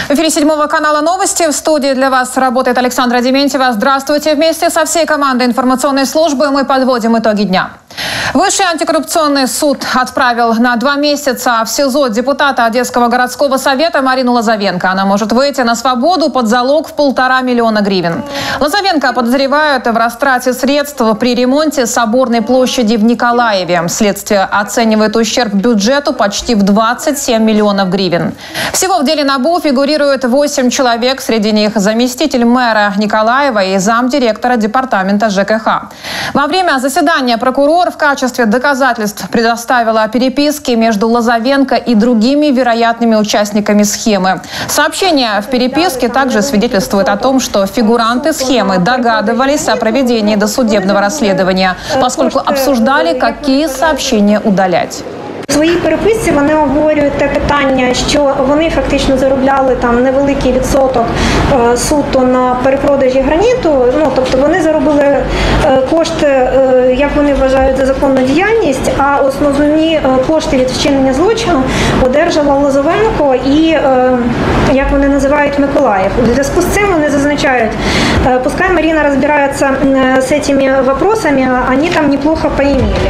В эфире 7 канала новости. В студии для вас работает Александра Дементьева. Здравствуйте. Вместе со всей командой информационной службы мы подводим итоги дня. Высший антикоррупционный суд отправил на 2 месяца в СИЗО депутата Одесского городского совета Марину Лозовенко. Она может выйти на свободу под залог в 1,5 миллиона гривен. Лозовенко подозревают в растрате средств при ремонте Соборной площади в Николаеве. Следствие оценивает ущерб бюджету почти в 27 миллионов гривен. Всего в деле НАБУ фигурирует 8 человек. Среди них заместитель мэра Николаева и замдиректора департамента ЖКХ. Во время заседания прокурор в качестве доказательств предоставила переписки между Лозовенко и другими вероятными участниками схемы. Сообщение в переписке также свидетельствует о том, что фигуранты схемы догадывались о проведении досудебного расследования, поскольку обсуждали, какие сообщения удалять. У своїй переписці вони обговорюють те питання, що вони фактично заробляли там невеликий відсоток суто на перепродажі граніту. Ну, тобто вони заробили кошти, як вони вважають, за законну діяльність, а основні кошти від вчинення злочину одержала Лозовенко і, як вони називають, Миколаїв. У зв'язку з цим вони зазначають, пускай Марина розбирається з цими вопросами, вони там неплохо поимели.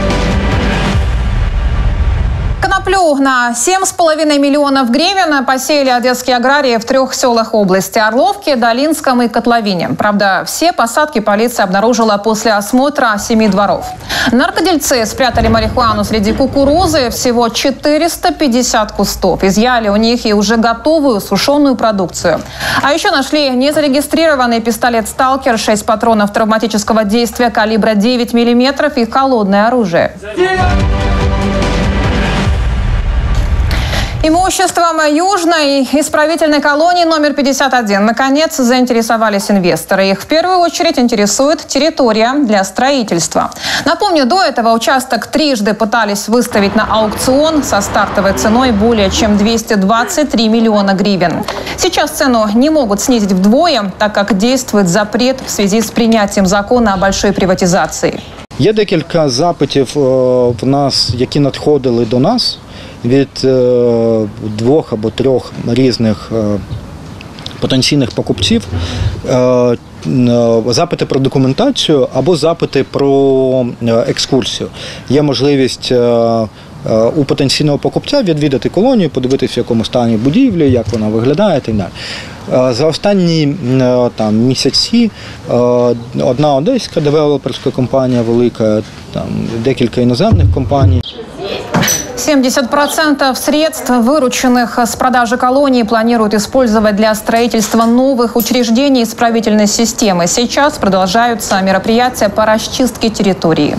Коноплю на 7,5 миллионов гривен посеяли одесские аграрии в 3 селах области – Орловке, Долинском и Котловине. Правда, все посадки полиция обнаружила после осмотра 7 дворов. Наркодельцы спрятали марихуану среди кукурузы, всего 450 кустов. Изъяли у них и уже готовую сушеную продукцию. А еще нашли незарегистрированный пистолет «Сталкер», 6 патронов травматического действия калибра 9 мм и холодное оружие. Имуществом Южной исправительной колонии номер 51 наконец заинтересовались инвесторы. Их в первую очередь интересует территория для строительства. Напомню, до этого участок трижды пытались выставить на аукцион со стартовой ценой более чем 223 миллиона гривен. Сейчас цену не могут снизить вдвое, так как действует запрет в связи с принятием закона о большой приватизации. Є декілька запитів в нас, які надходили до нас від 2 або 3 різних потенційних покупців. Запити про документацію або запити про екскурсію. Є можливість у потенційного покупця відвідати колонію, подивитися, в якому стані будівлі, як вона виглядає і так далі. За останні місяці одна одеська девелоперська компанія велика, декілька іноземних компаній. 70% средств, вырученных с продажи колонии, планируют использовать для строительства новых учреждений исправительной системы. Сейчас продолжаются мероприятия по расчистке территории.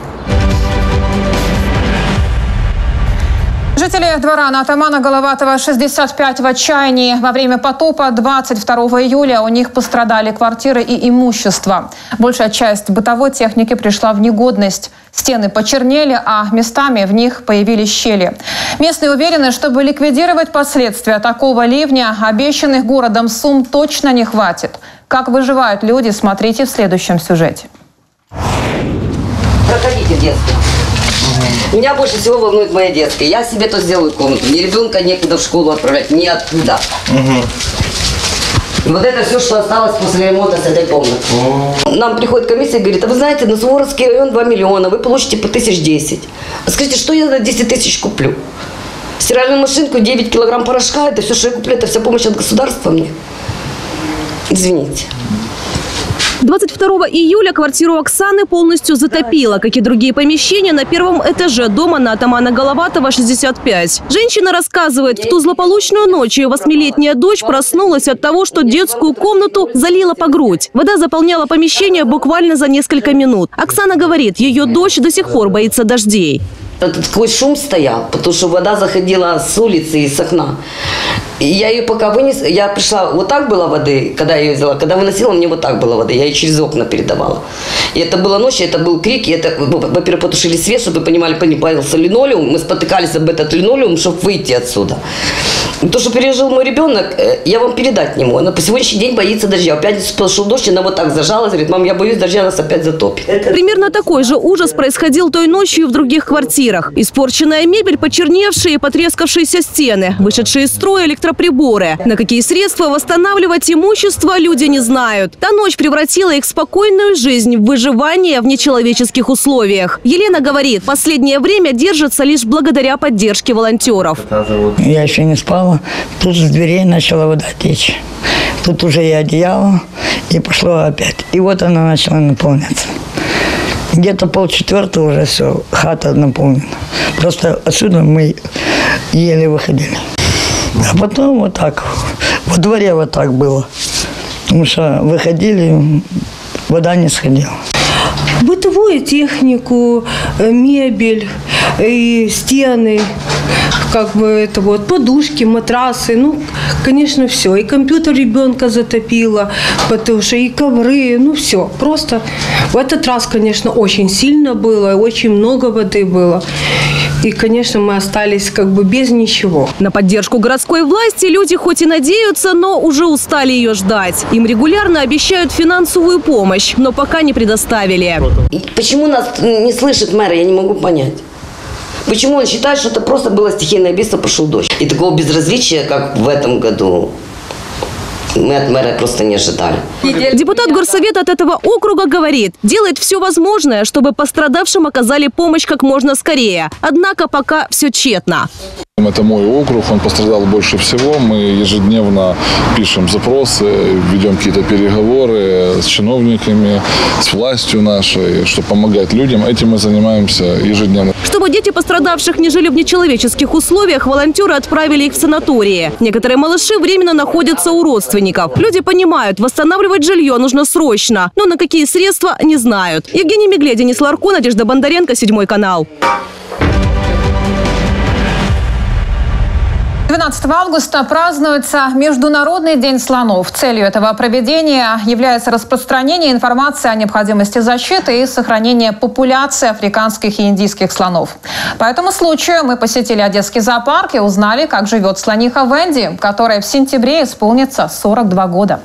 Жители двора на атамана Головатова 65 в отчаянии. Во время потопа 22 июля у них пострадали квартиры и имущество. Большая часть бытовой техники пришла в негодность. Стены почернели, а местами в них появились щели. Местные уверены, чтобы ликвидировать последствия такого ливня, обещанных городом сумм точно не хватит. Как выживают люди, смотрите в следующем сюжете. Проходите в детство. Меня больше всего волнует моя детская. Я себе то сделаю комнату. Ни ребенка некуда в школу отправлять, ниоткуда. И вот это все, что осталось после ремонта с этой комнаты. Нам приходит комиссия и говорит, а вы знаете, на Суворовский район 2 миллиона, вы получите по 1010. А скажите, что я за 10 тысяч куплю? Стиральную машинку, 9 килограмм порошка, это все, что я куплю, это вся помощь от государства мне. Извините. 22 июля квартиру Оксаны полностью затопило, как и другие помещения на первом этаже дома на атамана Головатова 65. Женщина рассказывает, в ту злополучную ночь ее 8-летняя дочь проснулась от того, что детскую комнату залила по грудь. Вода заполняла помещение буквально за несколько минут. Оксана говорит, ее дочь до сих пор боится дождей. Такой шум стоял, потому что вода заходила с улицы и с окна. И я ее пока вынесла, я пришла, вот так было воды, когда я ее взяла, когда выносила, мне вот так было воды, я ее через окна передавала. И это была ночь, это был крик. И это, во-первых, потушили свет, чтобы вы понимали, поднялся линолеум. Мы спотыкались об этот линолеум, чтобы выйти отсюда. То, что пережил мой ребенок, я вам передать не могу. Она по сегодняшний день боится дождя. В пятницу пошел дождь, она вот так зажалась, говорит: мам, я боюсь дождя, нас опять затопит. Примерно такой же ужас происходил той ночью и в других квартирах. Испорченная мебель, почерневшие и потрескавшиеся стены, вышедшие из строя электроприборы. На какие средства восстанавливать имущество люди не знают. Та ночь превратила их спокойную жизнь в выживание в нечеловеческих условиях. Елена говорит, последнее время держится лишь благодаря поддержке волонтеров. Я еще не спала. Тут с дверей начала вода течь. Тут уже и одеяло, и пошло опять. И вот она начала наполняться. Где-то 3:30 уже все, хата наполнена. Просто отсюда мы еле выходили. А потом вот так, во дворе вот так было. Потому что выходили, вода не сходила. Бытовую технику, мебель, и стены, как бы это вот, подушки, матрасы, ну, конечно, все. И компьютер ребенка затопило, потому что и ковры, ну, все. Просто в этот раз, конечно, очень сильно было, очень много воды было. И, конечно, мы остались как бы без ничего. На поддержку городской власти люди хоть и надеются, но уже устали ее ждать. Им регулярно обещают финансовую помощь, но пока не предоставили. И почему нас не слышит мэр, я не могу понять. Почему он считает, что это просто было стихийное бедствие, пошел дождь. И такого безразличия, как в этом году, мы от мэра просто не ожидали. Депутат горсовета от этого округа говорит, делает все возможное, чтобы пострадавшим оказали помощь как можно скорее. Однако пока все тщетно. Это мой округ, он пострадал больше всего. Мы ежедневно пишем запросы, ведем какие-то переговоры с чиновниками, с властью нашей, чтобы помогать людям. Этим мы занимаемся ежедневно. Чтобы дети пострадавших не жили в нечеловеческих условиях, волонтеры отправили их в санатории. Некоторые малыши временно находятся у родственников. Люди понимают, восстанавливать жилье нужно срочно, но на какие средства не знают. Евгений Мигле, Денис Ларко, Надежда Бондаренко, 7 канал. 12 августа празднуется Международный день слонов. Целью этого проведения является распространение информации о необходимости защиты и сохранения популяции африканских и индийских слонов. По этому случаю мы посетили Одесский зоопарк и узнали, как живет слониха Венди, которой в сентябре исполнится 42 года.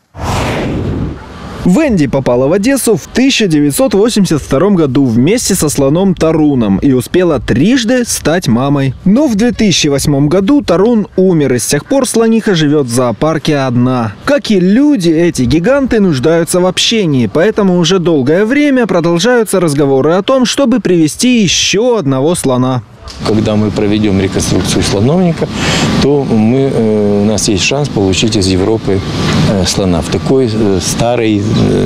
Венди попала в Одессу в 1982 году вместе со слоном Таруном и успела трижды стать мамой. Но в 2008 году Тарун умер, и с тех пор слониха живет в зоопарке одна. Как и люди, эти гиганты нуждаются в общении, поэтому уже долгое время продолжаются разговоры о том, чтобы привезти еще одного слона. Когда мы проведем реконструкцию слоновника, то у нас есть шанс получить из Европы слона. В такой старый,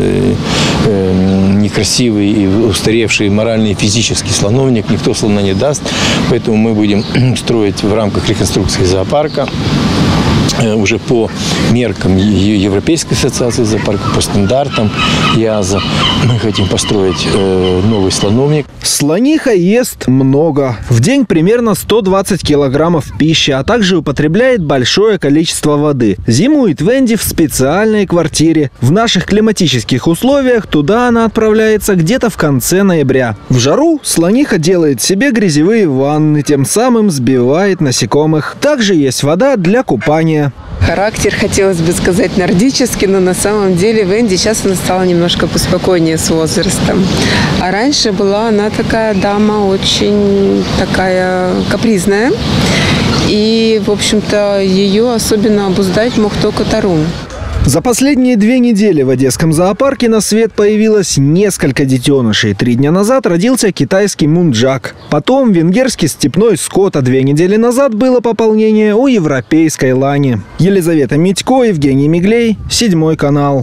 некрасивый и устаревший моральный и физический слоновник никто слона не даст. Поэтому мы будем строить в рамках реконструкции зоопарка уже по меркам Европейской ассоциации зоопарка, по стандартам ЯЗа. Мы хотим построить новый слоновник. Слониха ест много. В день примерно 120 килограммов пищи, а также употребляет большое количество воды. Зимует Венди в специальной квартире. В наших климатических условиях туда она отправляется где-то в конце ноября. В жару слониха делает себе грязевые ванны, тем самым сбивает насекомых. Также есть вода для купания. Характер, хотелось бы сказать, нордический, но на самом деле Венди сейчас она стала немножко поспокойнее с возрастом. А раньше была она такая дама очень такая капризная. И, в общем-то, ее особенно обуздать мог только Тарун. За последние 2 недели в Одесском зоопарке на свет появилось несколько детенышей. 3 дня назад родился китайский мунджак. Потом венгерский степной скот, а 2 недели назад было пополнение у европейской лани. Елизавета Митько, Евгений Миглей, 7 канал.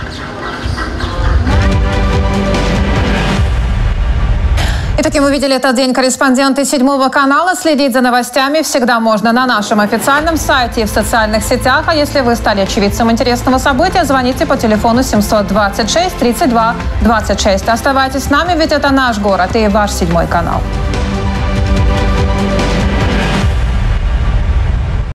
И таким вы видели этот день корреспонденты 7 канала. Следить за новостями всегда можно на нашем официальном сайте и в социальных сетях. А если вы стали очевидцем интересного события, звоните по телефону 726 32 26. Оставайтесь с нами, ведь это наш город и ваш 7 канал.